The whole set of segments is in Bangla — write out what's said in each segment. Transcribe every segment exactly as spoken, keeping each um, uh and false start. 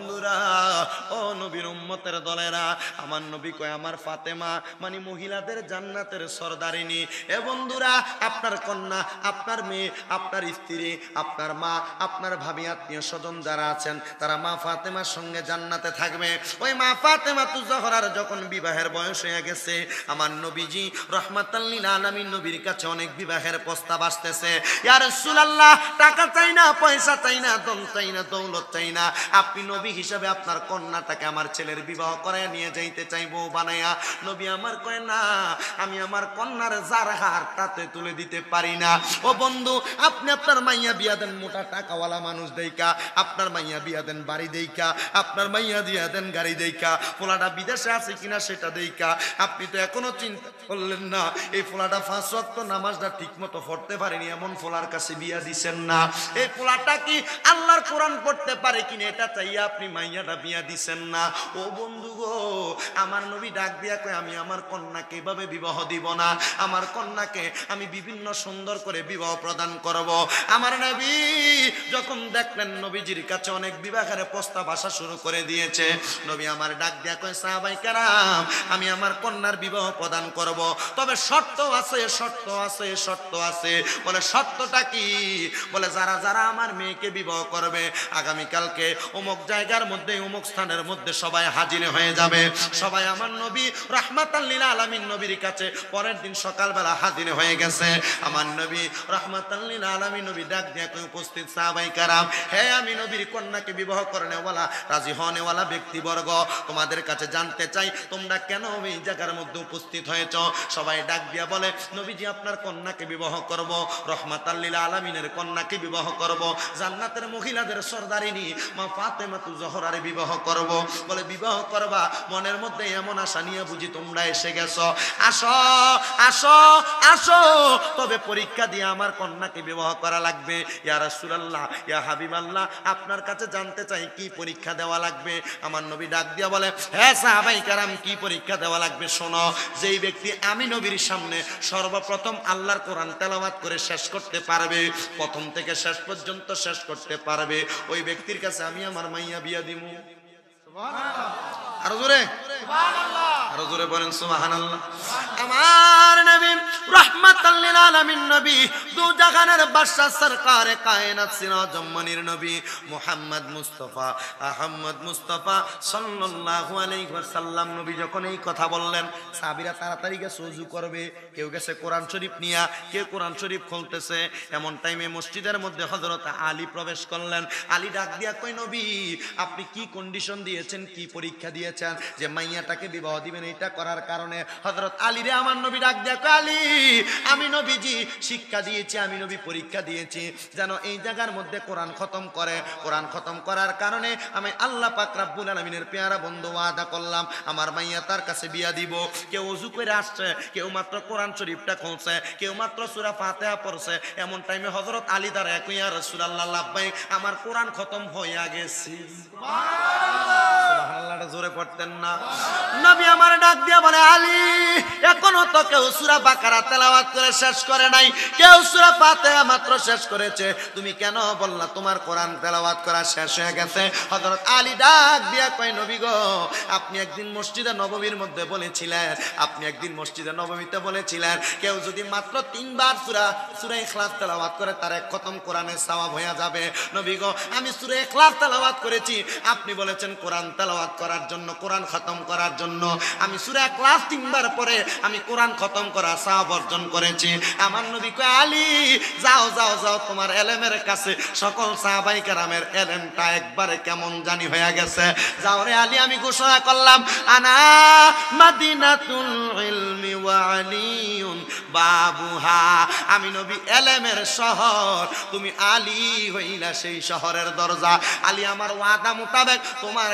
বন্ধুরা, ও নবীর উম্মতের দলেরা, আমার নবী কয় আমার ফাতেমা মানে মহিলাদের জান্নাতের সরদারিনী। এ বন্ধুরা, আপনার কন্যা, আপনার মেয়ে, আপনার স্ত্রী, আপনার মা, আপনার ভাবি, আত্মীয় স্বজন যারা আছেন তারা মা ফাতেমার সঙ্গে জান্নাতে থাকবে। ওই মা ফাতেমা তু জহরার যখন বিবাহের বয়স হয়ে গেছে, আমার নবীজি রহমাতাল লিল আলামিন নবীর কাছে অনেক বিবাহের প্রস্তাব আসতেছে। ইয়া রাসূলুল্লাহ, টাকা চাই না, পয়সা চাই না, ধন চাই না, দৌলত চাই না, আপনি নবী হিসাবে আপনার কন্যাটাকে আমার ছেলের বিবাহ করায় নিয়ে যাইতে চাই বউ বানাইয়া। নবী আমার কয় না, আমি আমার কন্যার যার হার তাতে তুলে দিতে পারি না। ও বন্ধু, আপনি আপনার মাইয়া বিয়া দেন মোটা টাকাওয়ালা মানুষ দেইকা, আপনার মাইয়া বিয়া দেন বাড়ি দেইকা, আপনার মাইয়া দিয়া দেন গাড়ি দেইকা, পোলাটা বিদেশে আছে কিনা সেটা দেইকা। আপনি তো এখনো চিন্তা করলেন না এই পোলাটা পাঁচ ওয়াক্ত নামাজটা ঠিক মতো পড়তে পারেনি, এমন পোলার কাছে বিয়া দিছেন না। এই পোলাটা কি আল্লাহর কোরআন পড়তে পারে কিনা এটা চাইয়া আপনি মাইয়াটা বিয়া দিছেন না। ও বন্ধু গো, আমার নবী ডাক দিয়া কয় আমি আমার কন্যাকে এভাবে বিবাহ দিব না, আমার কন্যাকে আমি বিভিন্ন সুন্দর করে বিবাহ প্রদান করব। আমার নবী যখন দেখলেন নবীজির কাছে অনেক বিবাহের প্রস্তাব আসা শুরু করে দিয়েছে, নবী আমার ডাক দিয়া কয় সাহাবায়ে কেরাম, আমি আমার কন্যার বিবাহ প্রদান করব, তবে শর্ত আছে, শর্ত আছে, শর্ত আছে। বলে শর্তটা কি? বলে যারা যারা আমার মেয়েকে বিবাহ করবে আগামীকালকে অমুক জায়গার মধ্যে অমুক স্থানের মধ্যে সবাই হাজির হয়ে যাবে। সবাই আমার নবী রাহমাতাল লিল আলামিন নবীর কাছে পরের দিন সকালবেলা হাজির হয়ে গেছে। আমার নবী রাহমাতাল লিল আলামিন নবী ডাক দিয়ে কই উপস্থিত সাহাবায়ে কেরাম, হে আমি নবীর কন্যাকে বিবাহ করনেওয়ালা রাজি হনেওয়ালা ব্যক্তিবর্গ, তোমাদের কাছে জানতে চাই তোমরা কেন এই জায়গার মধ্যে উপস্থিত হয়েছ? সবাই ডাক দিয়া বলে নবীজি আপনার কন্যাকে বিবাহ করব, রাহমাতাল লিল আলামিনের কন্যাকে বিবাহ করব, জান্নাতের মহিলাদের সরদারিনী মা ফাতেমা তু জহরারে বিবাহ করব। বলে বিবাহ করবা, মনের মধ্যে এমন আশা নিয়ে বুঝি তোমরা এসে গেছো? আসো আসো আসো, তবে পরীক্ষা দিয়ে আমার কন্যাকে বিবাহ করা লাগবে। ইয়া রাসূলুল্লাহ, ইয়া হাবিবাল্লাহ, আপনার কাছে জানতে চাই কি পরীক্ষা দেওয়া লাগবে? আমার নবী ডাক দিয়া বলে, হ্যাঁ সাহাবায়ে কেরাম, কি পরীক্ষা দেওয়া লাগবে শোনো। যেই ব্যক্তি আমি নবীর সামনে সর্বপ্রথম আল্লাহর কোরআন তেলাওয়াত করে শেষ করতে পারবে, প্রথম থেকে শেষ পর্যন্ত শেষ করতে পারবে, ওই ব্যক্তির কাছে আমি আমার মাইয়া বিয়া দিমু। আরো জোরে আরো জোরে বলেন সুবহানাল্লাহ। আমার নবী রাহমাতাল লিল আলামিন নবী, দু জাহানের বাদশা সরকারে কায়নাত সিরাজ মনির নবী মুহাম্মদ মুস্তাফা আহমদ মুস্তাফা সাল্লাল্লাহু আলাইহি ওয়াসাল্লাম নবী যখন এই কথা বললেন, সাহাবীরা তাড়াতাড়ি গিয়ে ওযু করবে, কেউ গেছে কোরআন শরীফ নিয়া, কেউ কোরআন শরীফ খুলতেছে। এমন টাইমে মসজিদের মধ্যে হযরত আলী প্রবেশ করলেন। আলী ডাক দিয়া কই নবী, আপনি কি কন্ডিশন দিয়েছেন, কি পরীক্ষা দিয়েছেন যে মাইয়াটাকে বিবাহ দিবেন? এটা করার কারণে হযরত আলী রে আমার নবী ডাক দিয়া কয় আলী, আমি নবীজি শিক্ষা দিয়েছি, আমি নবী পরীক্ষা দিয়েছি যেন এই জায়গার মধ্যে কোরআন খতম করে। কোরআন খতম করার কারণে আমি আল্লাহ পাক রব্বুল আলামিনের পেয়ারা বন্ধু ওয়াদা করলাম আমার মাইয়া তার কাছে বিয়া দিব। কেউ ওযু করে আসছে, কেউ মাত্র কোরআন শরীফটা খুলছে, কেউ মাত্র সূরা ফাতিহা পড়ছে। এমন টাইমে হযরত আলী দাঁড়ায় কই ইয়া রাসূলুল্লাহ লাব্বাইক, আমার কোরআন খতম হইয়া গেছে। সুবহানাল্লাহ, সুবহানাল্লাহটা জোরে পড়তেন না? নবী আমার ডাক দিয়া বলে আলী, এখনো তো কেউ সূরা বাকারা তেলাওয়াত করে শেষ করে নাই, কেউ সূরা ফাতিহা মাত্র শেষ করেছে, তুমি কেন বললা তোমার কোরআন তেলাওয়াত করা শেষ হয়ে গেছে? হযরত আলী ডাক দিয়া কয় নবী গো, আপনি একদিন মসজিদে নববীর মধ্যে বলেছিলেন, আপনি একদিন মসজিদে নববীতে বলেছিলেন কেউ যদি মাত্র তিনবার সূরা সূরা ইখলাস তেলাওয়াত করে তার এক খতম কোরআনের সওয়াব হয়ে যাবে। নবী গো, আমি সূরা ইখলাস তেলাওয়াত করেছি, আপনি বলেছেন কোরআন তেলাওয়াত করার জন্য, কোরআন খতম করার জন্য। আমি সূরা ইখলাস তিনবার পড়ে আমি কোরআন খতম করা সওয়াব অর্জন করেছি। আমার নবী কয় আলী, যাও যাও যাও, তোমার এলেমের কাছে সকল সাহাবায়ে কেরামের এলেমটা একবারে কেমন জানি হয়ে গেছে। যাও রে আলী, আমি ঘোষণা করলাম আনা মাদিনাতুল ইলমি ওয়া আলিয়ুন বাবুহা, আমি নবী এলেমের শহর, তুমি আলী হইলা সেই শহরের দরজা। আলী, আমার ওয়াদা মোতাবেক তোমার কাছে আমার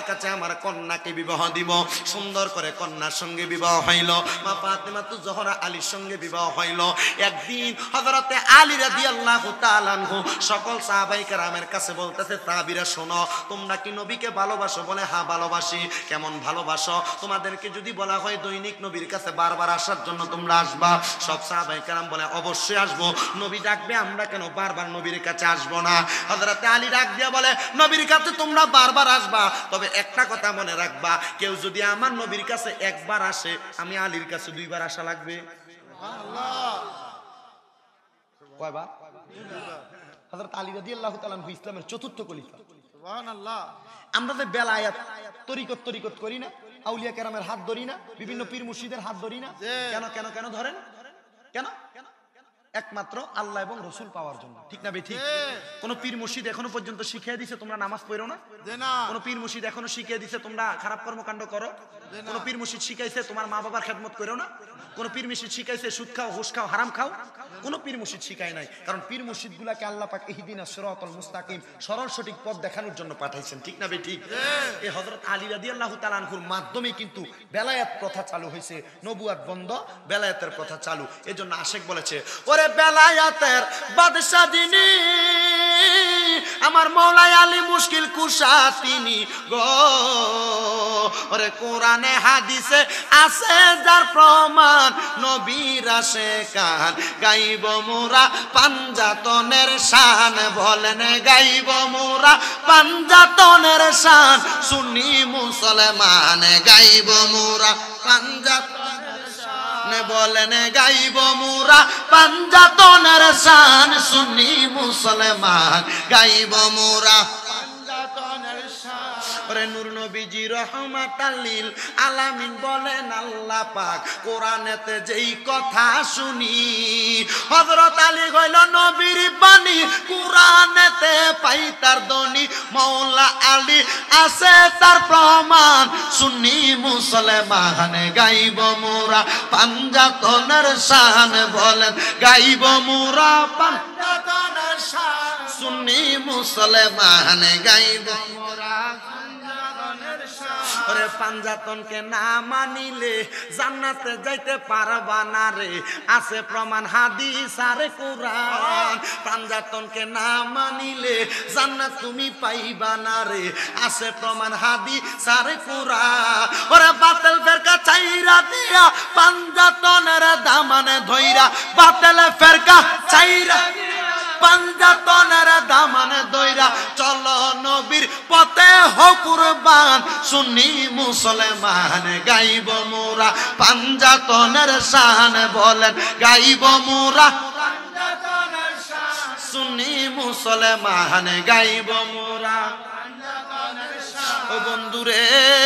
আমার কন্যাকে বিবাহ দিব। সুন্দর করে কন্যার সঙ্গে বিবাহ হইল, মা ফাতেমাতুজ জোহরা আলীর সঙ্গে বিবাহ হইল। একদিন হযরতে আলী রাদিয়াল্লাহু তাআলা আনহু সকল সাহাবায়ে কেরামের কাছে বলতেছে, সাহাবীরা শোনো, তোমরা কি নবীকে ভালোবাসো? বলে হ্যাঁ ভালোবাসি। কেমন ভালোবাসো? তোমাদেরকে যদি বলা হয় দৈনিক নবীর কাছে বারবার আসার জন্য তোমরা আসবা? সব সাহাবায়ে কেরাম বলে অবশ্যই আসবো। নবী ডাকবে, আমরা কেন বারবার নবীর কাছে আসবো না? হযরতে আলী ডাক দিয়া বলে, নবীর কাছে তোমরা বারবার আসবা, তবে একটা কথা মনে রাখবা, কেউ যদি আমার নবীর কাছে একবার আসে, আমি আলীর কাছে দুইবার আসা লাগবে। কয়বার? হযরত আলী রাদিয়াল্লাহু তাআলা আনহু ইসলামের চতুর্থ খলিফা। সুবহানাল্লাহ। আমরা যে বেলায়াত তরিকত তরিকত করি না, আউলিয়া কেরামের হাত ধরি না, বিভিন্ন পীর মুর্শিদের হাত ধরি না, কেন কেন কেন ধরেন? কেন? একমাত্র আল্লাহ এবং রসুল পাওয়ার জন্য, ঠিক না বেঠিক? কোন পীর মুর্শিদ এখনো পর্যন্ত শিখিয়ে দিছে তোমরা নামাজ পড়ো না? কোন পীর মুর্শিদ এখনো শিখিয়ে দিছে তোমরা খারাপ কর্মকাণ্ড করো? কোন পীর মুর্শিদ শিখাইছে তোমার মা বাবার খেদমত করো না? কোন পীর মুর্শিদ শিখাইছে সুদ খাও, ঘুষ খাও, হারাম খাও? কোন পীর মুর্শিদ শিখায় নাই। কারণ পীর মুর্শিদ গুলাকে আল্লাহ পাক ইহদিনাস সিরাতাল মুস্তাকিম, সরল সঠিক পথ দেখানোর জন্য পাঠাইছেন, ঠিক না বেঠিক? এই হযরত আলী রাদিয়াল্লাহু তাআলা আনহুর মাধ্যমে কিন্তু বেলায়াত প্রথা চালু হয়েছে, নবুয়াত বন্ধ, বেলায়াতের প্রথা চালু। এজন্য আশেক বলেছে, ওরে বেলায়াতের বাদশা যিনি, আমার মওলাই আলী মুশকিল কুশা তিনি গো। ওরে কোরআনে হাদিসে আছে যার প্রমাণ, নবীর আসে কান গাইব মোরা পাঞ্জাতনের শান। বলেন গাইব মোরা পাঞ্জাতনের শান, সুন্নি মুসলমান গাইব মোরা পাঞ্জাতনের শান। বলেন গাইব মোরা পাঞ্জাতনের শান, সুন্নি মুসলমান গাইব মোরা পাঞ্জাতনের শান। ওরে নূর নবীজি রহমাতাল লিল আলামিন বলেন আল্লাহ পাক কোরআনেতে যেই কথা শুনি, হযরত আলী হইল নবীর বাণী, কোরআনেতে পাই তার ধ্বনি, মওলা আলী আছে তার প্রমাণ, সুন্নি মুসলমান গাইব মোরা পাঞ্জাতনের শান। বলেন গাইব মোরা পাঞ্জাতনের শান, সুন্নি মুসলমান গাইব মোরা পাঞ্জাতনের শান। ওরে পাঞ্জাতনকে না মানিলে জান্নাতে যাইতে পারবা না রে, আছে প্রমাণ হাদিস আর কোরআন। পাঞ্জাতনকে না মানিলে জান্নাত তুমি পাইবা না রে, আছে প্রমাণ হাদিস আর কোরআন। ওরে বাতিল ফেরকা চাইরা দিয়া পাঞ্জাতনের দামানে ধইরা, বাতিল ফেরকা চাইরা পাঞ্জাতনের দামানে দইরা, চলো নবীর পথে হও কুরবান, সুন্নি মুসলমান গাইব মোরা পাঞ্জাতনের শান। বলেন গাইব মোরা পাঞ্জাতনের শান, সুন্নি মুসলমান গাইব মোরা পাঞ্জাতনের শান। ও বন্ধুরে,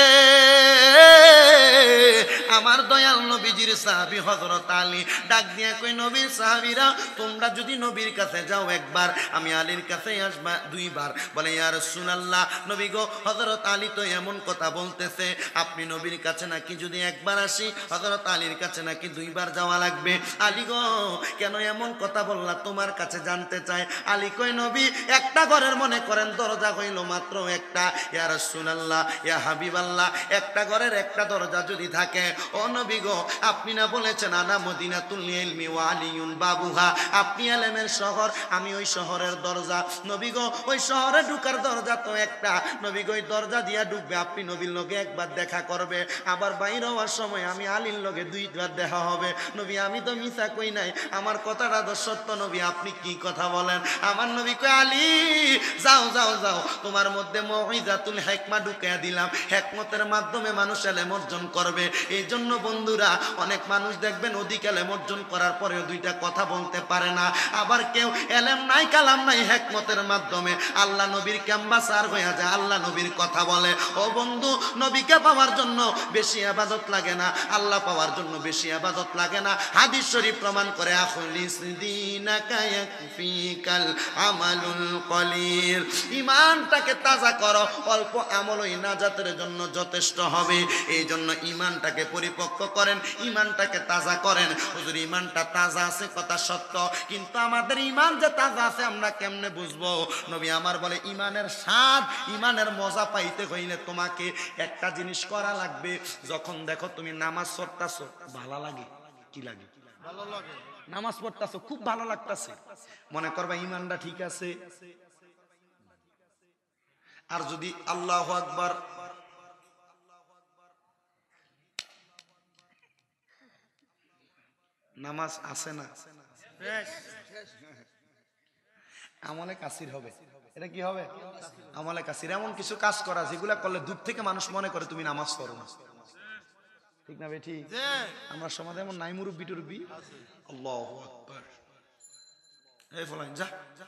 আমার দয়াল নবীজির সাহাবী হযরত আলী ডাক দিয়ে কই, নবীর সাহাবীরা তোমরা যদি নবীর কাছে যাও একবার, আমি আলীর কাছে আসবা দুইবার। বলে ইয়া রাসূলুল্লাহ, নবী গো হযরত আলী তো এমন কথা বলতেছে, আপনি নবীর কাছে নাকি যদি একবার আসি, হযরত আলীর কাছে নাকি দুইবার যাওয়া লাগবে। আলী গো কেন এমন কথা বললা, তোমার কাছে জানতে চাই। আলী কই, নবী একটা ঘরের মনে করেন দরজা হইল মাত্র একটা, ইয়া রাসূলুল্লাহ ইয়া হাবিবাল্লাহ, একটা ঘরের একটা দরজা যদি থাকে, ও নবী গো আপনি না বলেছেন আনা মদিনাতুল ইলমি ওয়া আলিয়ুন বাবুহা, আপনি ইলমের শহর, আমি ওই শহরের দরজা। নবী গো ওই শহরে ঢুকার দরজা তো একটা, নবী গো ওই দরজা দিয়া ঢুকবে, আপনি নবীর লগে একবার দেখা করবে, আবার বাইরে হওয়ার সময় আমি আলীর লগে দুইবার দেখা হবে। নবী আমি তো মিছা কই নাই, আমার কথাটা তো সত্য। নবী আপনি কি কথা বলেন? আমার নবী কয়, আলী যাও যাও যাও, তোমার মধ্যে মউইজাতুল হিকমা ঢুকিয়ে দিলাম, হিকমতের মাধ্যমে মানুষ ইলম অর্জন করবে। এই জন্য বন্ধুরা অনেক মানুষ দেখবেন অধিক ইলম অর্জন করার পরেও দুইটা কথা বলতে পারে না, আবার কেউ ইলম নাই কালাম নাই, হিকমতের মাধ্যমে আল্লাহ নবীর ক্যাম্বাসার হয়ে যায়, আল্লাহ নবীর কথা বলে। ও বন্ধু, নবীকে পাওয়ার জন্য বেশি ইবাদত লাগে না, আল্লাহ পাওয়ার জন্য বেশি ইবাদত লাগে না। হাদিস শরীফ প্রমাণ করে, আখলিস দীনাকা ইয়াকফিকাল আমালুল কলিল, ঈমানটাকে তাজা করো, অল্প আমলই নাজাতের জন্য যথেষ্ট হবে। এই জন্য ঈমানটাকে পরিপক্ক করেন। ইমানটাকে তাজা করেন। হুজুর ইমানটা তাজা আছে কথা সত্য, কিন্তু আমাদের ইমান যে তাজা আছে আমরা কেমনে বুঝবো? নবী আমার বলে ইমানের স্বাদ, ইমানের মজা পাইতে হইলে তোমাকে একটা জিনিস করা লাগবে। যখন দেখো তুমি নামাজ পড়তাছো ভালো লাগে, কি লাগে? ভালো লাগে। নামাজ পড়তাছো খুব ভালো লাগতাছে, মনে করবা ইমানটা ঠিক আছে। আর যদি আল্লাহু আকবার নামাজ আছে না, আমলে কাসির হবে। এটা কি হবে? আমলে কাসির। এমন কিছু কাজ করা যেগুলা করলে দূর থেকে মানুষ মনে করে তুমি নামাজ পড়ো না, ঠিক না বেঠি? আমরা সমাজে এমন নাই মুরব্বি টুরব্বি, আল্লাহু আকবার, এই ফলাইন যা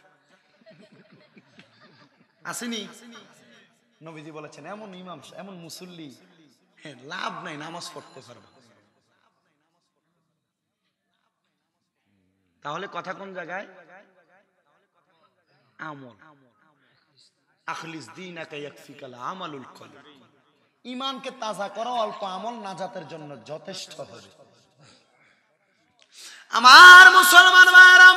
আসেনি। নবীজি বলেছেন এমন ইমাম, এমন মুসল্লি লাভ নাই নামাজ পড়তে পারবে। তাহলে কথা কোন জায়গায়? আমল। আখলিস দীনাকা ইয়াকফিকাল আমালুল কলব। ঈমানকে তাজা করো, অল্প আমল নাজাতের জন্য যথেষ্ট হবে। আমার মুসলমান ভাইরা,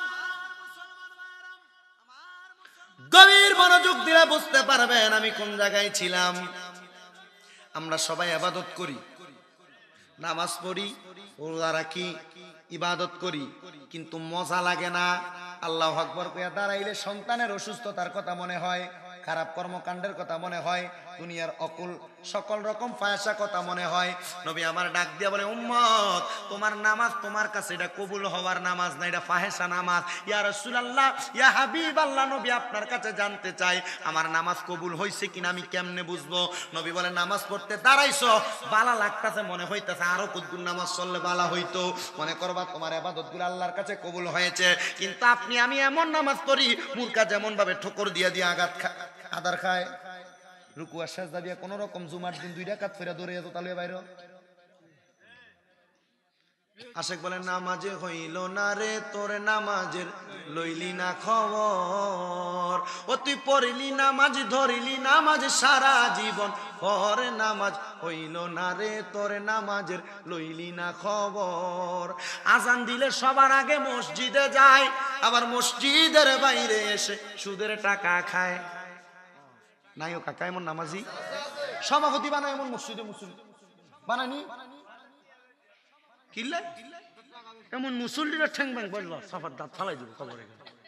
গভীর মনোযোগ দিয়ে বুঝতে পারবেন আমি কোন জায়গায় ছিলাম। আমরা সবাই ইবাদত করি, নামাজ পড়ি, রোজা রাখি, ইবাদত করি, কিন্তু মজা লাগে না। আল্লাহু আকবার কইয়া দাঁড়াইলে সন্তানের অসুস্থতার কথা মনে হয়, খারাপ কর্মকাণ্ডের কথা মনে হয়, দুনিয়ার অকুল সকল রকম ফায়সা কথা মনে হয়। নবী আমার ডাক দিয়া বলে উম্মত, তোমার নামাজ তোমার কাছে এটা কবুল হওয়ার নামাজ না, এটা ফাহেসা নামাজ। ইয়া রাসূলুল্লাহ, ইয়া হাবিবাল্লাহ, নবী আপনার কাছে জানতে চাই আমার নামাজ কবুল হইছে কিনা আমি কেমনে বুঝবো? নবী বলে নামাজ পড়তে দাঁড়াইছো, বালা লাগতাছে, মনে হইতাছে আরো কতগুণ নামাজ চললে বালা হইতো, মনে করবা তোমার ইবাদতগুলো আল্লাহর কাছে কবুল হয়েছে। কিন্তু আপনি আমি এমন নামাজ পড়ি, মূর্খা যেমন ভাবে ঠোকর দিয়া দিয়ে আঘাত আদার খায়, রুকু আর সাজদা দিয়া কোন রকম জুমার দিন দুই রাকাত ফেরা দৌড়ে যেত তাহলে বাইরে। আশেক বলে নামাজে হইল না রে তোর নামাজের লইলি না খবর, ও তুই পড়িলি নামাজ ধরিলি নামাজ সারা জীবন, পরে নামাজ হইল না রে তোর নামাজের লইলি না খবর। আজান দিলে সবার আগে মসজিদে যায়, আবার মসজিদের বাইরে এসে সুদের টাকা খায়। নাই ও কাকা এমন নামাজি সভাপতি বানায়, এমন মসজিদে মুসল্লি বানানি কিল্লে, এমন মুসল্লিরা ঠ্যাং ব্যাং বলল সাফার দাঁত ফালাই দিব খবরে।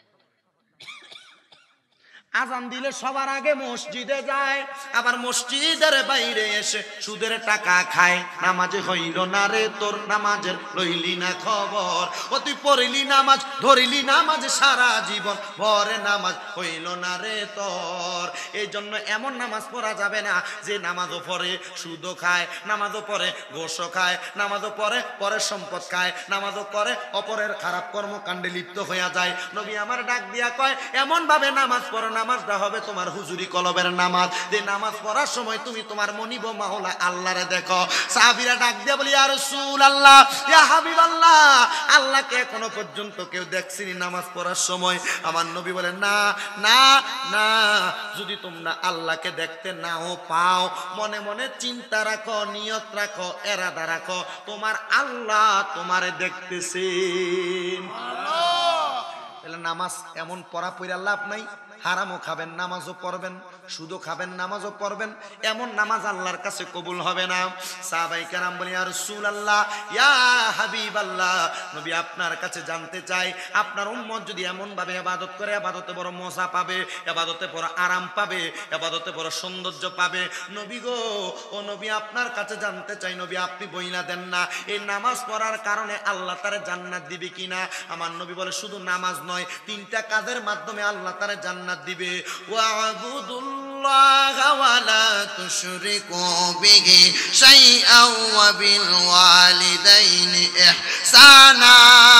আজান দিলে সবার আগে মসজিদে যায়, আবার মসজিদের বাইরে এসে সুদের টাকা খায়। নামাজে হইল না রে তোর নামাজের লইলি না খবর, ও তুই পড়িলি নামাজ ধরিলি নামাজ সারা জীবন, ভরে নামাজ হইল না রে তোর। এই জন্য এমন নামাজ পড়া যাবে না যে নামাজও পড়ে সুদও খায়, নামাজও পড়ে ঘোষও খায়, নামাজও পড়ে পরের সম্পদ খায়, নামাজও করে অপরের খারাপ কর্মকাণ্ডে লিপ্ত হইয়া যায়। নবী আমার ডাক দিয়া কয় এমন ভাবে নামাজ পড়ো, নামাজটা হবে তোমার হুজুরি কলবের নামাজ, যে নামাজ পড়ার সময় তুমি তোমার মনিব মাওলা আল্লাহরে দেখো। সাহাবীরা ডাক দিয়া বলি ইয়া রাসূলুল্লাহ, ইয়া হাবিবাল্লাহ, আল্লাহকে এখনো পর্যন্ত কেউ দেখছিনি নামাজ পড়ার সময়? আমার নবী বলেন না না না, যদি তোমরা আল্লাহকে দেখতে নাও পাও, মনে মনে চিন্তা রাখো, নিয়ত রাখো, এরাদা রাখো, তোমার আল্লাহ তোমারে দেখতেছেন। তাহলে নামাজ এমন পড়া পড়া লাভ নাই, হারামও খাবেন নামাজও পড়বেন, সুদও খাবেন নামাজও পড়বেন, এমন নামাজ আল্লাহর কাছে কবুল হবে না। সাহাবায়ে কেরাম বলি ইয়া রাসূলুল্লাহ, ইয়া হাবিবাল্লাহ, নবী আপনার কাছে জানতে চাই আপনার উম্মত যদি এমন ভাবে ইবাদত করে, ইবাদতে বড় মজা পাবে, ইবাদতে বড় আরাম পাবে, ইবাদতে বড় সৌন্দর্য পাবে। নবী গো, ও নবী আপনার কাছে জানতে চাই, নবী আপনি বইলা দেন না এই নামাজ পড়ার কারণে আল্লাহ তারে জান্নাত দিবে কিনা? আমার নবী বলে শুধু নামাজ নয়, তিনটা কাজের মাধ্যমে আল্লাহ তারে জান্নাত দিবে। ওয়া'বুদুল্লাহ ওয়া লা তুশরিকু বিহি শাইআন ওয়া বিল ওয়ালিদাইনি ইহসানা।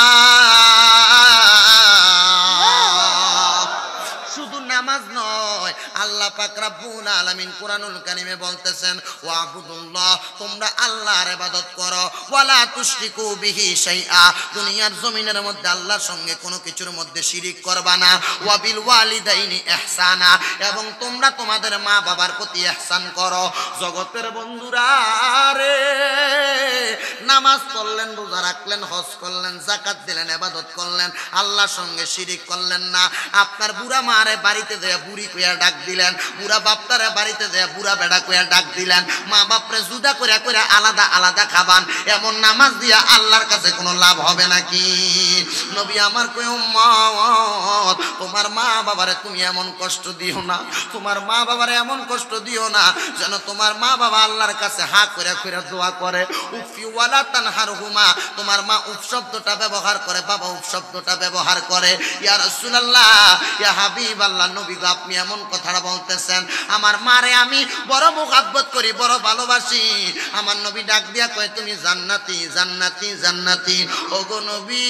শুধু নামাজ নয়, আল্লাহ পাক রব্বুল আলামিন কুরআনুল কারীমে বলতেছেন ওয়া'বুদুল্লাহ, তোমরা আল্লাহর ইবাদত করো, ওয়া লা তুশরিকু বিহি শাইআ, দুনিয়ার জমিনের মধ্যে আল্লাহর সঙ্গে কোনো কিছুর মধ্যে শিরিক করবা না, ওয়া বিল ওয়ালিদাইনি ইহসানা, এবং তোমরা তোমাদের মা বাবার প্রতি ইহসান করো। জগতের বন্ধুরা রে, নামাজ পড়লেন, রোজা রাখলেন, হজ করলেন, যাকাত দিলেন, ইবাদত করলেন, আল্লাহর সঙ্গে শিরিক করলেন না। আপনার বুড়া মারে বাড়িতে দেয়া বুড়ি কইয়া ডাক দিলেন, বুড়া বাপটারে বাড়িতে দেয়া বুড়া বেড়া কইয়া ডাক দিলেন, মা বাপরে জুদা কইরা কইরা আলাদা আলাদা খাবান, এমন নামাজ দিয়া আল্লাহর কাছে কোনো লাভ হবে নাকি? নবী আমার কই উম্মত, তোমার মা বাবারে তুমি এমন কষ্ট দিও না, তোমার মা বাবারে এমন কষ্ট দিও না যেন তোমার মা বাবা আল্লাহর কাছে হা কইরা কইরা দোয়া করে। উফি ওয়ালা তানহারহুমা, তোমার মা উফ শব্দটা ব্যবহার করে, বাবা উফ শব্দটা ব্যবহার করে। ইয়া রাসূলুল্লাহ, ইয়া হাবিবাল্লাহ, নবী গো আপনি এমন কথাটা বলতেছেন, আমার মারে আমি বড় মুহাব্বত করি, বড় ভালোবাসি। আমার নবী ডাক দিয়া কয় তুমি জান্নাতি জান্নাতি জান্নাতি। ওগো নবী,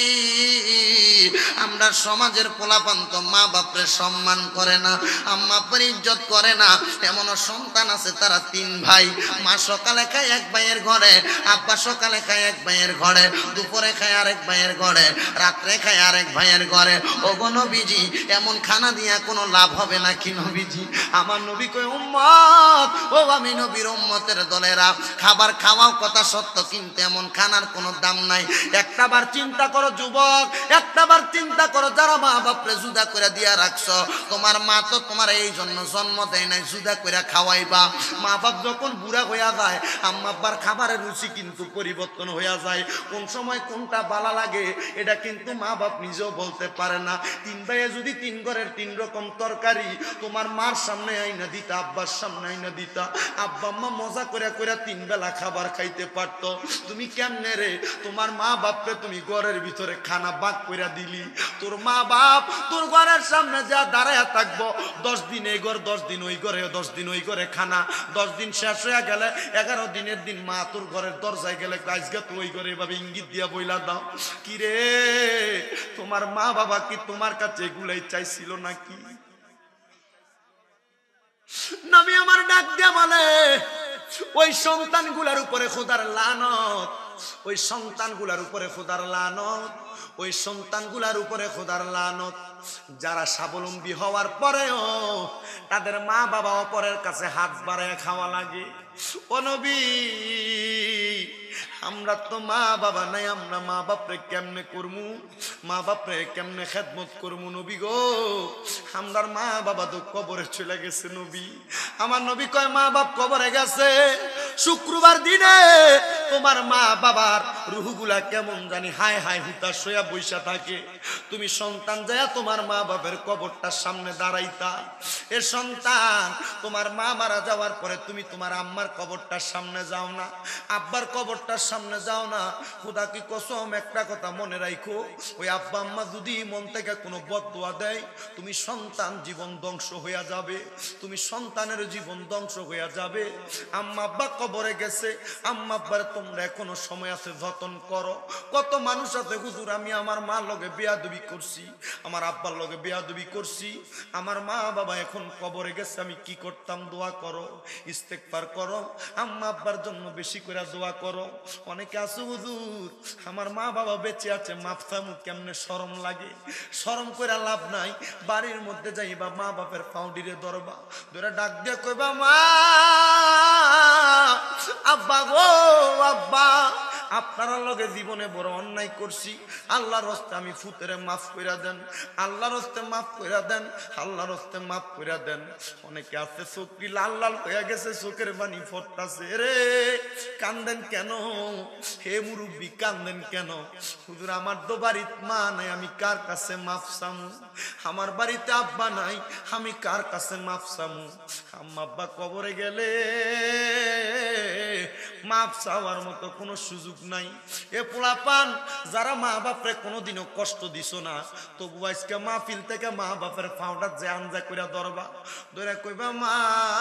আমরা সমাজের পোলাপান তো মা বাপরে সম্মান করে না, আম্মা বাপের ইজ্জত করে না। এমন সন্তান আছে তারা তিন ভাই, মা সকালে খায় এক ভাইয়ের ঘরে, আব্বা সকালে খায় এক ভাইয়ের ঘরে, দুপুরে খায় আরেক ভাইয়ের ঘরে, রাত্রে খায় আরেক ভাইয়ের ঘরে। ওগো নবীজি, এমন খানা দিয়া কোনো লাভ হবে নাকি নবীজি? আমার নবী কয় উম্মত, ও আমি নবীর উম্মতের দলেরা, খাবার খাওয়াও কথা সত্য, কিন্তু এমন খানার কোনো দাম নাই। একটা বার চিন্তা করো যুবক, একটা বার চিন্তা করো যারা মা বাপরে জুদা করে দিয়া রাখছো, তোমার মা তো তোমার এই জন্য জন্ম দেয় নাই জুদা করে খাওয়াইবা। মা বাপ যখন বুড়া হইয়া যায়, আম্মা আব্বার খাবারের রুচি কিন্তু পরিবর্তন হইয়া যায়। কোন সময় কোনটা ভালো লাগে এটা কিন্তু মা বাপ নিজেও বলতে পারে না। তিন ভাইয়ে যদি তিন ঘরের তিন রকম তরকারি তোমার মার সামনে আইনা দিতা, আব্বার সামনে আইনা দিতা, আব্বা আম্মা মজা করে করে তিন বেলা খাবার খাইতে পারতো। তুমি কেমনে রে তোমার মা বাপরে তুমি ঘরের ভিতরে খানা বাক করে দিলি? তোর মা বাপ তোর ঘরের সামনে যা দাঁড়ায় থাকবো, দশ দিন এই ঘর, দশ দিন ওই ঘরে, দশ দিন ওই ঘরে খানা, দশ দিন শেষ হয়ে গেলে এগারো দিনের দিন মা তোর ঘরের দরজায় গেলে আজকে তো ওই ঘরে এভাবে ইঙ্গিত দিয়া বইলা দাও। কি রে তোমার মা বাবা কি তোমার কাছে এগুলাই চাইছিল নাকি? নবী আমার ডাক দিয়া বলে ওই সন্তানগুলার উপরে খোদার লানত, ওই সন্তানগুলার উপরে খোদার লানত, ওই সন্তানগুলার উপরে খোদার লানত যারা স্বাবলম্বী হওয়ার পরেও তাদের মা বাবা অপরের কাছে হাত বাড়ায় খাওয়া লাগে। ও নবী, আমরা তো মা বাবা নাই, আমরা মা বাপরে কেমনে করমু, মা বাপরে কেমনে খেদমত করমু? নবী গো, আমরার মা বাবা তো কবরে চলে গেছে। নবী আমার নবী কয় মা বাপ কবরে গেছে, শুক্রবার দিনে তোমার মা বাবার রুহগুলা কেমন জানি হায় হায় হুতাশ হইয়া বইসা থাকে। তুমি সন্তান যায় তোমার মা বাপের কবরটার সামনে দাঁড়াইতা। এ সন্তান, তোমার মা মারা যাওয়ার পরে তুমি তোমার আম্মার কবরটার সামনে যাও না, আব্বার কবরটার সামনে যাও না। খোদা কি কসম, একটা কথা মনে রাখো, ওই আব্বা আম্মা যদি মন থেকে কোনো বদদোয়া দেয়, তুমি সন্তান জীবন ধ্বংস হইয়া যাবে, তুমি সন্তানের জীবন ধ্বংস হইয়া যাবে। আম্মা আব্বা কবরে গেছে, আম্মা আব্বার তোমরা এখনো সময় আছে, যতন করো। কত মানুষ আছে হুজুর আমি আমার মা লগে বেয়াদবি করছি, আমার আব্বার লগে বেয়াদবি করছি, আমার মা বাবা এখন কবরে গেছে, আমি কি করতাম? দোয়া করো, ইস্তেগফার করো, আম্মা আব্বার জন্য বেশি করে দোয়া করো। অনেকে আছে হুজুর আমার মা বাবা বেঁচে আছে, মাফ চামু কেমনে শরম লাগে, শরম করে লাভ নাই। বাড়ির মধ্যে যাইবা মা বাপের পাউডিরে ধরবা, ধরে ডাক দিয়ে কইবা মা আব্বা গো আব্বা, আপনার লগে জীবনে বড় অন্যায় করছি, আল্লাহর হস্তে আমি ফুতেরে মাফ কইরা দেন, আল্লাহর হস্তে মাফ কইরা দেন, আল্লাহর হস্তে মাফ কইরা দেন। অনেকে আছে চোখটি লাল লাল হয়ে গেছে, চোখের পানি ফোটাছে। রে কান্দেন কেন হে মুরব্বী, কান্দেন কেন? হুজুর আমার তো বাড়িত মা নাই, আমি কার কাছে মাফ চামু? আমার বাড়িতে আব্বা নাই, আমি কার কাছে মাফ চামু? আম্মা আব্বা কবরে গেলে মাফ চাওয়ার মতো কোনো সুযোগ নাই। এ পোলাপান যারা মা বাপরে কোনোদিনও কষ্ট দিছ না, তবু আজকে মাহফিল থেকে মা বাপের পাউডার যে আঞ্জা কইরা ধরবা, ধরে কইবা মা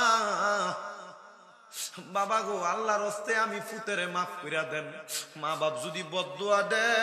বাবা গো আল্লাহর হস্তে আমি ফুতেরে মাফ কইরা দেন। মা বাপ যদি বদদুয়া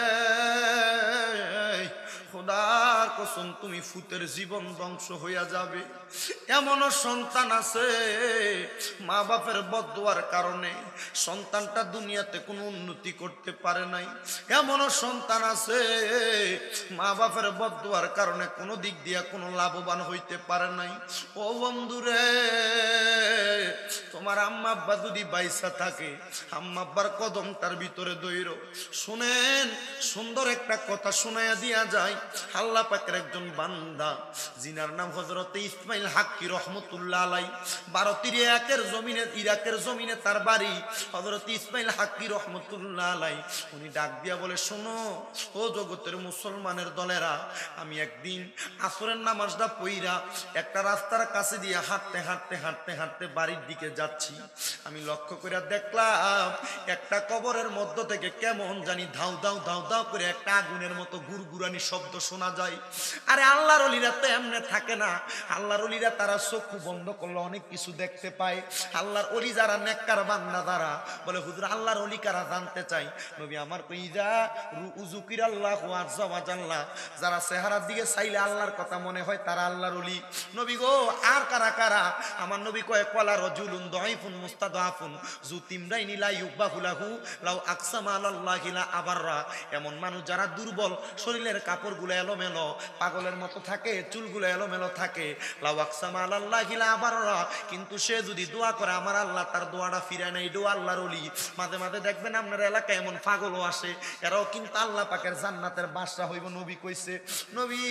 দেয়, খোদার কসম তুমি ফুতের জীবন ধ্বংস হইয়া যাবে। এমনও সন্তান আছে মা বাপের বদদুয়ার কারণে সন্তানটা দুনিয়াতে কোনো উন্নতি করতে পারে নাই। এমনও সন্তান আছে মা বাপের বদদুয়ার কারণে কোনো দিক দিয়া কোনো লাভবান হইতে পারে নাই। ও বন্ধুরে, তোমার আমার আম্মা আব্বা যদি বাইসা থাকে আম্মা আব্বার কদম তার ভিতরে দইর। শুনেন, সুন্দর একটা কথা শোনায়া দিয়া যায়। আল্লাহ পাকের একজন বান্দা জিনার নাম হযরতে ইসমাইল হাক্কি রহমতুল্লাহ আলাই, ভারতের ইরাকের জমিনে ইরাকের জমিনে তার বাড়ি। হযরতে ইসমাইল হাক্কি রহমতুল্লাহ আলাই উনি ডাক দিয়া বলে, শোনো ও জগতের মুসলমানের দলেরা, আমি একদিন আসরের নামাজটা পইরা একটা রাস্তার কাছে দিয়ে হাঁটতে হাঁটতে হাঁটতে হাঁটতে বাড়ির দিকে যাচ্ছি। আমি লক্ষ্য করে দেখলাম একটা কবরের মধ্য থেকে কেমন জানি ধাউ ধাউ ধাউ ধাউ করে একটা আগুনের মতো গুড়গুড়ানি শব্দ শোনা যায়। আরে আল্লাহর ওলিরা তো এমনে থাকে না। আল্লাহর ওলিরা তারা চক্ষু বন্ধ করলে অনেক কিছু দেখতে পায়। আল্লাহর ওলি যারা নেককার বান্দা যারা বলে, হুজুর আল্লাহর ওলি কারা জানতে চাই। নবী আমার কইজা উযুকির আল্লাহু আযজা ওয়া জাল্লা, যারা চেহারার দিকে চাইলে আল্লাহর কথা মনে হয় তারা আল্লাহর ওলি। নবী গো আর কারা কারা? আমার নবী কয়, কলা রাজুলুন দাইফুন মুস্তাদাফুন যু তিমরাইনি লা ইউবাহু লাহু লাউ আকসামা আলাল্লাহি লা আবাররা। এমন মানুষ যারা দুর্বল, শরীরের কাপড়গুলো এলোমেলো, পাগলের মতো থাকে, চুলগুলো এলোমেলো থাকে। লাউ আকসামা আলাল্লাহি লা আবাররা, কিন্তু সে যদি দোয়া করে আমার আল্লাহ তার দোয়াটা ফিরায় না। এই দোয়া আল্লাহর ওলি। মাঝে মাঝে দেখবেন আপনার এলাকায় এমন পাগলও আসে, এরাও কিন্তু আল্লাহ পাকের জান্নাতের বাদশা হইব। নবী কইছে, নবী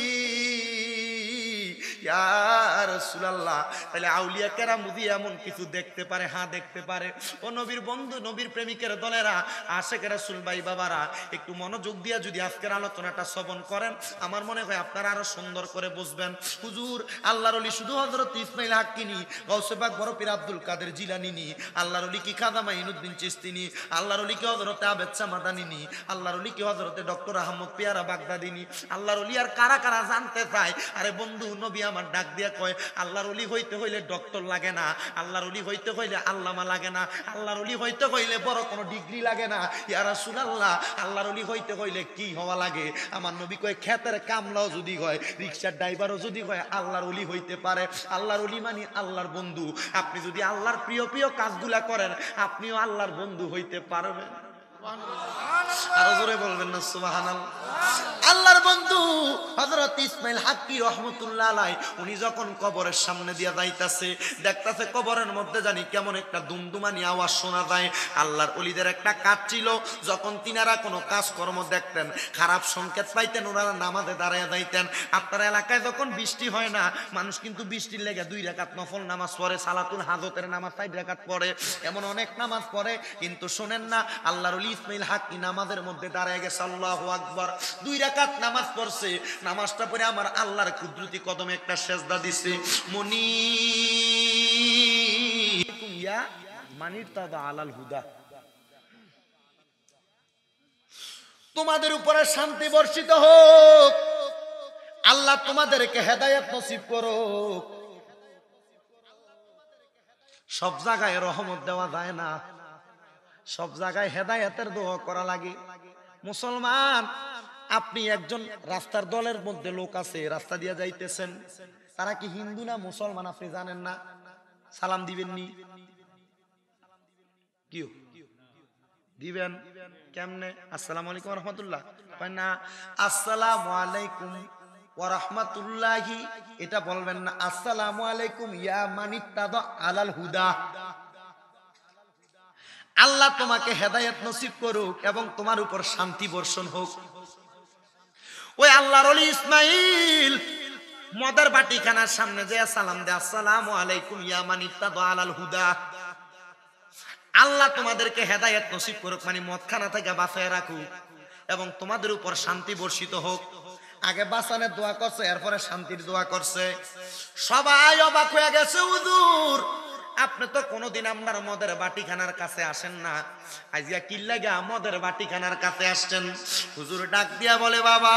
ইয়া রাসূলুল্লাহ, তাহলে আউলিয়া কেরাম বুঝি এমন কিছু দেখতে পারে? হ্যাঁ দেখতে পারে। ও নবীর বন্ধু, নবীর প্রেমিকের দলেরা, আশেক রাসূল ভাই বাবারা, একটু মনোযোগ দিয়া যদি আজকের আলোচনাটা শ্রবণ করেন, আমার মনে হয় আপনারা আরো সুন্দর করে বুঝবেন। হুজুর আল্লাহর ওলি শুধু হযরত ইসমাইল হাক্কি নি, গাউসে পাক বড় পীর আব্দুল কাদের জিলানী নি, আল্লাহর ওলি কি খাজা মাইনুদ্দিন চিশতি নি, আল্লাহর ওলি কি হযরত আবেদ সামাদানি নি, আল্লাহর ওলি কি হযরত ডক্টর আহমদ পিয়ারা বাগদাদি নি। আল্লাহর ওলি আর কারা কারা জানতে চায়? আরে বন্ধু, নবী আমার ডাক দিয়া কয়, আল্লাহর ওলি হইতে হইলে ডক্টর লাগে না, আল্লাহর ওলি হইতে হইলে আল্লামা লাগে না, আল্লাহর ওলি হইতে হইলে বড় কোনো ডিগ্রি লাগে না। ইয়া রাসূলুল্লাহ, আল্লাহর ওলি হইতে হইলে কি হওয়া লাগে? আমার নবী কয়, খেতের কামলাও যদি হয়, রিকশার ড্রাইভারও যদি হয়, আল্লাহর ওলি হইতে পারে। আল্লাহর ওলি মানে আল্লাহর বন্ধু। আপনি যদি আল্লাহর প্রিয় প্রিয় কাজগুলা করেন, আপনিও আল্লাহর বন্ধু হইতে পারবেন। আরো জোরে বলবেন না সুবহানাল্লাহ। আল্লাহর বন্ধু হযরত ইসমাইল হাক্কি রহমতুল্লাহ আলাই উনি যখন কবরের সামনে দিয়া যাইতাছে, দেখতাছে কবরের মধ্যে জানি কেমন একটা দুমদুমানি আওয়াজ শোনা যায়। আল্লাহর ওলিদের একটা কাজ ছিল, যখন তিনারা কোনো কাজকর্ম দেখতেন, খারাপ সংকেত পাইতেন, ওনারা নামাজে দাঁড়ায় যাইতেন। আপনার এলাকায় যখন বৃষ্টি হয় না, মানুষ কিন্তু বৃষ্টির লেগে দুই রাকাত নফল নামাজ পড়ে, সালাতুল হাজতের নামাজ চার রাকাত পড়ে, এমন অনেক নামাজ পড়ে। কিন্তু শোনেন না, আল্লাহর ওলি ইসমাইল হাক্কি নামাজের মধ্যে দাঁড়ায় গেছে, আল্লাহু আকবার, দুই রাকাত নামাজ পড়ছে। নামাজটা পড়ে আমার আল্লাহর কুদরতি কদমে একটা সেজদা দিছে। মনি ইয়া মানির তাদা আলাল হুদা, তোমাদের উপরে শান্তি বর্ষিত হোক, আল্লাহ তোমাদেরকে হেদায়েত নসিব করুক। সব জায়গায় রহমত দেওয়া যায় না, সব জায়গায় হেদায়েতের দোয়া করা লাগে। মুসলমান, আপনি একজন রাস্তার দলের মধ্যে লোক আছে, রাস্তা দিয়ে যাইতেছেন, তারা কি হিন্দু না মুসলমান আপনি জানেন না, সালাম দিবেননি? কি দিবেন? কেমনে? আসসালামু আলাইকুম ওয়া রাহমাতুল্লাহ কয় না, আসসালামু আলাইকুম ওয়া রাহমাতুল্লাহি এটা বলবেন না, আসসালামু আলাইকুম ইয়া মানিত্তাদা আলাল হুদা। আল্লাহ তোমাকে হেদায়েত নসিব করুক এবং তোমার উপর শান্তি বর্ষণ হোক। ওই আল্লাহর ওলি ইসমাইল মদের বাটিখানার সামনে যে সালাম দে, আসসালামু আলাইকুম ইয়া মানিত্তাদা আলাল হুদা, আল্লাহ তোমাদেরকে হেদায়েত নসিব করুক, মানে মদখানা থেকে বাঁচায় রাখুক এবং তোমাদের উপর শান্তি বর্ষিত হোক। আগে বাঁচানোর দোয়া করছে, এরপরে শান্তির দোয়া করছে। সবাই অবাক হয়ে গেছে, হুজুর আপনি তো কোনোদিন আপনার মদের বাটিখানার কাছে আসেন না, আজকে কি লাগা মদের বাটিখানার কাছে আসছেন? হুজুর ডাক দিয়া বলে, বাবা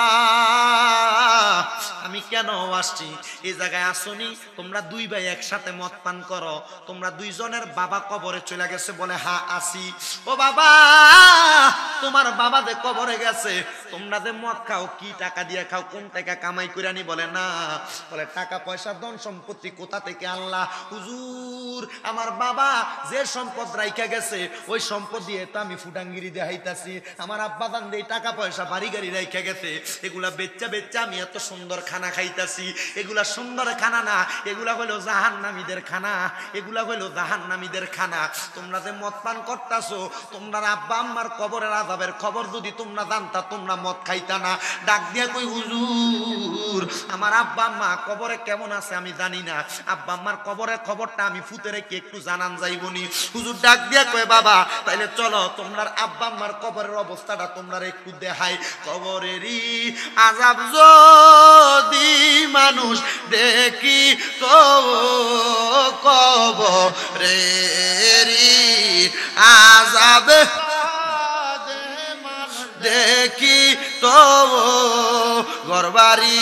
আমি কেন আসছি? এই জায়গায় আসনি, তোমরা দুই ভাই একসাথে মদ পান করো, তোমরা দুইজনের বাবা কবরে চলে গেছে? বলে হ্যাঁ আসি। ও বাবা, তোমার বাবা যে কবরে গেছে, তোমরা যে মদ খাও কি টাকা দিয়ে খাও, কোন টাকা কামাই করে আনি? বলে না, বলে টাকা পয়সা ধন সম্পত্তি কোথা থেকে? আল্লাহ। হুজুর আমার বাবা যে সম্পদ রাইখা গেছে ওই সম্পদ দিয়ে তো আমি ফুটাঙ্গিরি দেখাইতাছি, আমার আব্বা দান দিয়ে টাকা পয়সা বাড়ি গাড়ি রাইখা গেছে, এগুলা বেচ্চা বেচ্চা আমি এত সুন্দর খানা খাইতাছি। এগুলা সুন্দর খানা না, এগুলা হলো জাহান্নামীদের খানা, এগুলা হলো জাহান্নামীদের খানা। তোমরা যে মদ পান করতাছো, তোমরা আব্বা আম্মার কবরের আযাবের খবর যদি তোমরা জানতা তোমরা মদ খাইতা না। ডাক দিয়া কই হুজুর আমার আব্বা আম্মা কবরে কেমন আছে আমি জানি না, আব্বা আম্মার কবরের খবরটা আমি ফুতে রেখে একটু জানান যাইবনি। হুজুর ডাক দিয়া কয় বাবা তাইলে চলো তোমরা আব্বা আম্মার কবরের অবস্থাটা তোমরা একটু দেখাই। কবরেরই আযাব যদি মানুষ দেখি তো কবরেরই আযাব দেখি তো ঘরবাড়ি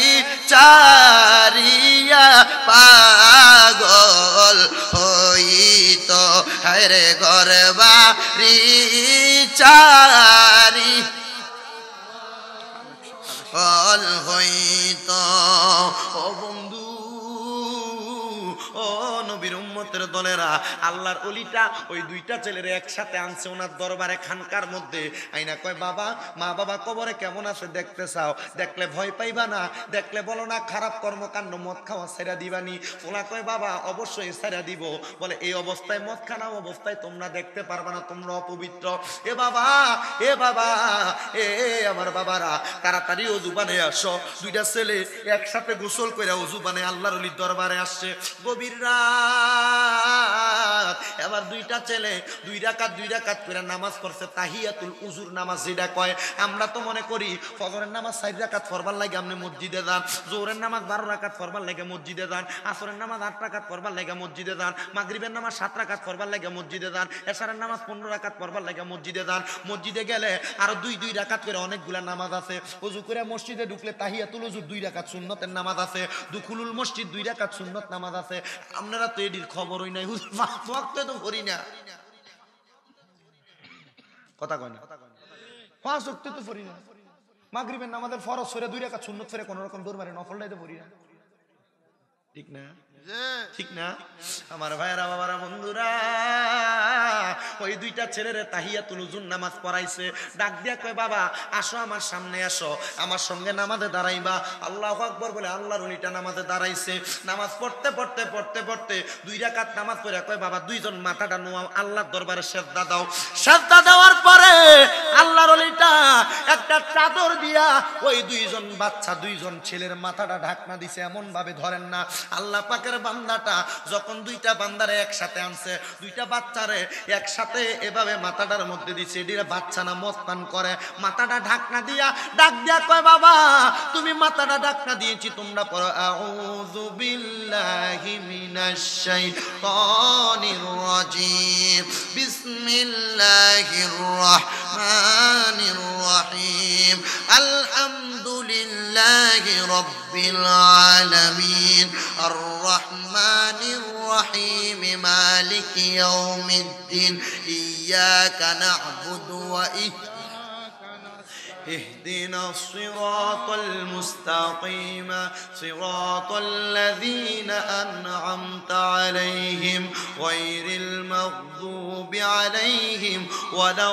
চারিয়া পাগল হইত, হায়রে ঘরবাড়ি চারি পাগল হইত। ও বন্ধু ও নবীর উম্মতের দলেরা, আল্লাহর ওলিটা ওই দুইটা ছেলের একসাথে আনছে ওনার দরবারে খানকার মধ্যে। আইনা কয় বাবা মা বাবা কবরে কেমন আছে দেখতে চাও? দেখলে ভয় পাইবা না? দেখলে বলো না খারাপ কর্মকাণ্ড মদ খাওয়া ছেড়া দিবানি? ওনা কয় বাবা অবশ্যই ছেড়া দিব। বলে এই অবস্থায় মদ খানা অবস্থায় তোমরা দেখতে পারবা না, তোমরা অপবিত্র। এ বাবা এ বাবা এ আমার বাবারা তাড়াতাড়ি ওযু বানিয়ে আসো। দুইটা ছেলে একসাথে গোসল করে ওযু বানিয়ে আল্লাহর ওলির দরবারে আসছে। গভীর রাত, এবার দুইটা ছেলে দুই রাকাত দুই রাকাত করে নামাজ পড়ছে, তাহিয়াতুল উজুর নামাজ যেটা কয়। আমরা তো মনে করি ফজরের নামাজ চার রাকাত পড়বার লাগে আপনি মসজিদে যান, জোহরের নামাজ বারো রাকাত পড়বার লাগে মসজিদে যান, আসরের নামাজ আট রাকাত পড়বার লাগে মসজিদে যান, মাগরিবের নামাজ সাত রাকাত পড়বার লাগে মসজিদে যান, এশারের নামাজ পনেরো রাকাত পড়বার লাগে মসজিদে যান। মসজিদে গেলে আরো দুই দুই রাকাত করে অনেকগুলা নামাজ আছে। ওযু করে মসজিদে ঢুকলে তাহিয়াতুল উজুর দুই রাকাত সুন্নতের নামাজ আছে, দুখুলুল মসজিদ দুই রাকাত সুন্নত নামাজ আছে। আপনারা তো এটির খবরই নাই, তো করি না কথা কয় না, পাঁচ ওয়াক্ত তো পড়ি না। মাগরিবের নামাজের ফরজ সরে দুই রাকাত সুন্নত সরে কোন রকম দৌড় মারে নফলটাই তো পড়ি না, ঠিক না? ঠিক না আমার ভাইরা বাবারা বন্ধুরা? ওই দুইটা ছেলের তাহিয়াতুল উজুর নামাজ পড়াইছে। ডাক দিয়া কয় বাবা আসো আমার সামনে আসো, আমার সঙ্গে নামাজে দাঁড়াইবা। আল্লাহু আকবার বলে আল্লাহর ওলিটা নামাজে দাঁড়াইছে। নামাজ পড়তে পড়তে পড়তে পড়তে দুই রাকাত নামাজ পড়ে কয় বাবা দুইজন মাথাটা নোয়াও, আল্লাহর দরবারে সিজদা দাও। সিজদা দেওয়ার পরে আল্লাহর ওলিটা একটা চাদর দিয়া ওই দুইজন বাচ্চা দুইজন ছেলের মাথাটা ঢাকনা দিছে, এমন ভাবে ধরেন না। আল্লাহ পাকের বান্দাটা যখন দুইটা বান্দারে একসাথে আনছে, দুইটা বাচ্চারে একসাথে এভাবে মাথাটার মধ্যে দিছে, এদিকে বাচ্চা না মদ পান করে, মাথাটা ঢাকনা দিয়া ডাক দিয়া কয় বাবা তুমি মাথাটা ঢাকনা দিয়েছি তোমরা পড়ো আউযু বিল্লাহি মিনাশ শাইতানির রাজিম বিসমিল্লাহির রাহমানির রাহিম আলহামদুলিল্লাহি রাব্বিল আলামিন আর রহমানির রহিম মালিকি ইয়াউমিদ্দিন ইয়াকা না'বুদু ওয়া ইয়্যাকা اهدنا الصراط المستقيم صراط الذين أنعمت عليهم غير المغضوب عليهم ولا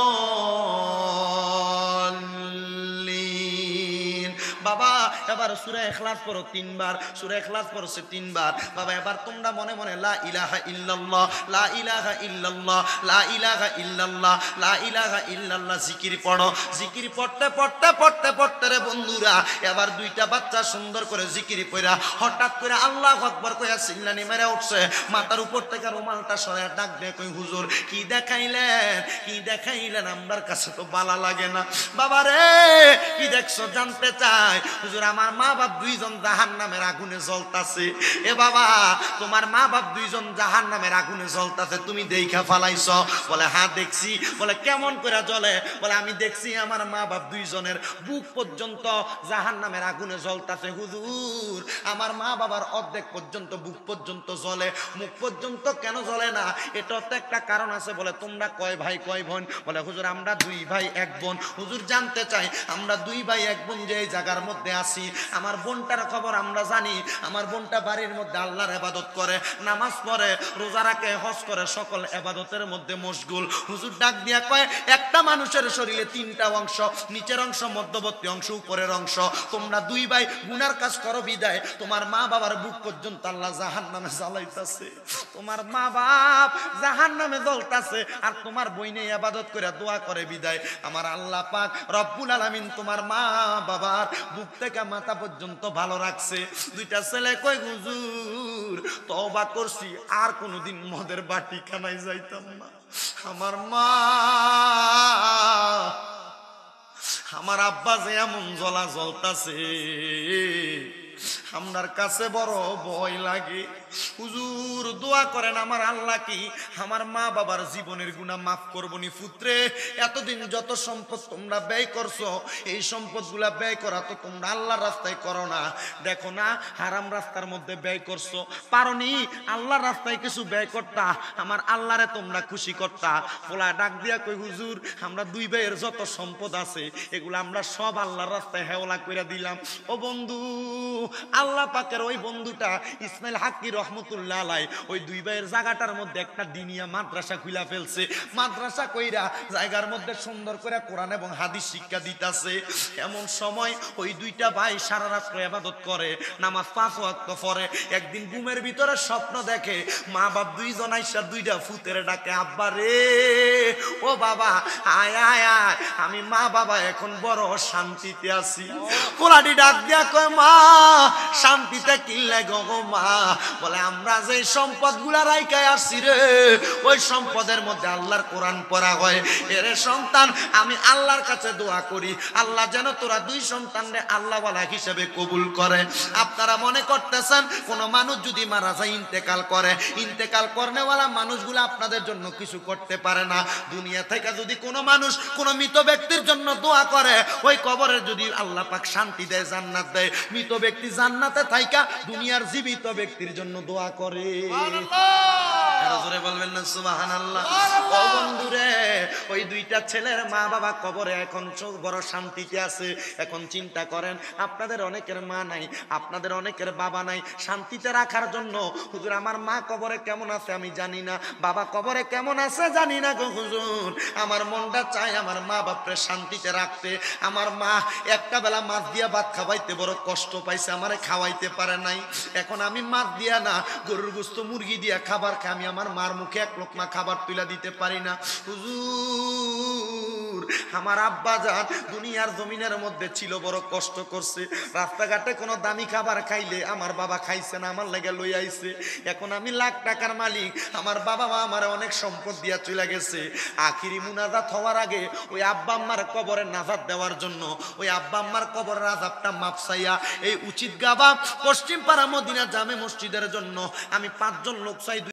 الضالين বাবা এবার সূরা ইখলাস পড়ো তিনবার, সূরা ইখলাস পড়ছে তিনবার। বাবা এবার তোমরা মনে মনে লা ইলাহা ইল্লাল্লাহ লা ইলাহা ইল্লাল্লাহ লা ইলাহা ইল্লাল্লাহ লা ইলাহা ইল্লাল্লাহ জিকির পড়ো। জিকির পড়তে পড়তে পড়তে পড়তে রে বন্ধুরা এবার দুইটা বাচ্চা সুন্দর করে জিকির পড়া হঠাৎ করে আল্লাহু আকবার কইয়া চিল্লানি মেরে উঠছে। মাথার উপর থেকে রুমালটা সরায়া ডাক দিয়ে কই হুজুর কি দেখাইলেন কি দেখাইলেন আমার কাছে তো ভালো লাগে না। বাবা রে কি দেখছো জানতে চাই? হুজুর আমার মা বাপ দুইজন জাহান্নামের আগুনে জ্বলতাছে। এ বাবা তোমার মা বাপ দুইজন জাহান্নামের আগুনে জ্বলতাছে তুমি দেখা ফালাইছো? বলে হ্যাঁ দেখছি। বলে কেমন করে জ্বলে? বলে আমি দেখছি আমার মা বাপ দুইজনের বুক পর্যন্ত জাহান্নামের আগুনে জ্বলতাছে। হুজুর আমার মা বাবার অর্ধেক পর্যন্ত বুক পর্যন্ত জ্বলে, মুখ পর্যন্ত কেন জ্বলে না? এটা তো একটা কারণ আছে। বলে তোমরা কয় ভাই কয় বোন? বলে হুজুর আমরা দুই ভাই এক বোন। হুজুর জানতে চাই আমরা দুই ভাই এক বোন যে এই জায়গার মধ্যে আছি আছি। আমার বোনটার খবর আমরা জানি, আমার বোনটা বাড়ির মধ্যে আল্লাহর ইবাদত করে, নামাজ পড়ে, রোজা রাখে, হজ করে, সকল ইবাদতের মধ্যে মশগুল। হুজুর ডাক দিয়া কয়, একটা মানুষের শরীরে তিনটা অংশ, নিচের অংশ, মধ্যবর্তী অংশ, উপরের অংশ। তোমরা দুই ভাই গুনার কাজ করো বিদায় তোমার মা বাবার বুক পর্যন্ত আল্লাহ জাহান্নামে জ্বালাইতাছে। তোমার মা বাপ জাহান্নামে জ্বলতাছে, আর তোমার বইনে ইবাদত করে দোয়া করে বিদায় আমার আল্লাহ পাক রব্বুল আলামিন তোমার মা বাবার বুক থেকে মাথা পর্যন্ত ভালো রাখছে। দুইটা ছেলে কই, হুজুর তওবা করছি, আর কোনোদিন মদের বাটি খানায় যাইতাম না। আমার মা আমার আব্বা যে এমন জ্বলা জ্বলতাছে, আপনার কাছে বড় ভয় লাগে। হুজুর দোয়া করেন আমার আল্লাহ কি আমার মা বাবার জীবনের গুনাহ মাফ করবনি। পুত্রে এতদিন যত সম্পদ তোমরা ব্যয় করছো, এই সম্পদগুলা ব্যয় করা তো তোমরা আল্লাহর রাস্তায় করো না। দেখো না হারাম রাস্তার মধ্যে ব্যয় করছো, পারোনি আল্লাহর রাস্তায় কিছু ব্যয় করতা, আমার আল্লাহরে তোমরা খুশি করতা। পোলা ডাক দিয়া কই, হুজুর আমরা দুই ভাইয়ের যত সম্পদ আছে এগুলো আমরা সব আল্লাহর রাস্তায় হেওলা কইরা দিলাম। ও বন্ধু, আল্লাহ পাকের ওই বন্ধুটা ইসমাইল হাক্কি রহমতুল্লাহ আলাই ওই দুই ভাইয়ের জায়গাটার মধ্যে একটা দিনিয়া মাদ্রাসা খুলে ফেলছে। মাদ্রাসা কইরা জায়গার মধ্যে সুন্দর করে কোরআন এবং হাদিস শিক্ষা দিতাছে। এমন সময় ওই দুইটা ভাই সারা রাত ইবাদত করে, নামাজ পাঁচ ওয়াক্ত পড়ে। একদিন ঘুমের ভিতরে স্বপ্ন দেখে মা বাপ দুইজন আইসা দুইটা ফুতের ডাকে, আব্বা রে, ও বাবা আয় আয় আয়, আমি মা বাবা এখন বড় শান্তিতে আছি। পোলাটি ডাক দিয়া কয়, মা শান্তিতে কি লাগো গো মা? বলে আমরা যে সম্পদ গুলা রাইখায় আসছি রে, ওই সম্পদের মধ্যে আল্লাহর কোরআন পড়া হয়। এরে সন্তান, আমি আল্লাহর কাছে দোয়া করি আল্লাহ যেন তোরা দুই সন্তানরে আল্লাহওয়ালা হিসেবে কবুল করে। আপনারা মনে করতেছেন কোন মানুষ যদি মারা যায়, ইন্তেকাল করে, ইন্তেকাল করনেওয়ালা মানুষগুলো আপনাদের জন্য কিছু করতে পারে না। দুনিয়া থেকে যদি কোনো মানুষ কোনো মৃত ব্যক্তির জন্য দোয়া করে, ওই কবরে যদি আল্লাহ পাক শান্তি দেয়, জান্নাত দেয়, মৃত ব্যক্তি জান্নাতে থাইকা দুনিয়ার জীবিত ব্যক্তির জন্য দোয়া করে। আরো জোরে বলবেন না সুবহানাল্লাহ। ও বন্ধুরে, ওই দুইটা ছেলের মা বাবা কবরে এখন বড় শান্তিতে আছে। এখন চিন্তা করেন, আপনাদের অনেকের মা নাই, আপনাদের অনেকের বাবা নাই, শান্তিতে রাখার জন্য হুজুর আমার মা কবরে কেমন আছে আমি জানি না, বাবা কবরে কেমন আছে জানি না গো হুজুর, আমার মনটা চায় আমার মা বাপরে শান্তিতে রাখতে। আমার মা একটা বেলা মাছ দিয়া ভাত খাওয়াইতে বড় কষ্ট পাইছে, আমারে খাওয়াইতে পারে নাই। এখন আমি মাছ দিয়া না, গরুর গোশত মুরগি দিয়া খাবার খাই, আমি আমার মার মুখে এক লোকমা খাবার তুলে দিতে পারি না। হুজুর আমার আব্বা জান দুনিয়ার জমিনের মধ্যে ছিল, বড় কষ্ট করছে, রাস্তাঘাটে কোনো দামি খাবার খাইলে আমার বাবা খাইছে না, আমার লেগে লই আইছে। এখন আমি লাখ টাকার মালিক, আমার বাবা মা আমার অনেক সম্পদ দিয়া চলে গেছে। আখিরি মুনাজাত হওয়ার আগে ওই আব্বা আম্মার কবরে নাজাত দেওয়ার জন্য, ওই আব্বা আম্মার কবরের আযাবটা মাপ চাইয়া এই উচিত গাবা পশ্চিম পাড়া মদিনা জামে মসজিদের জন্য আমি পাঁচজন লোক চাই।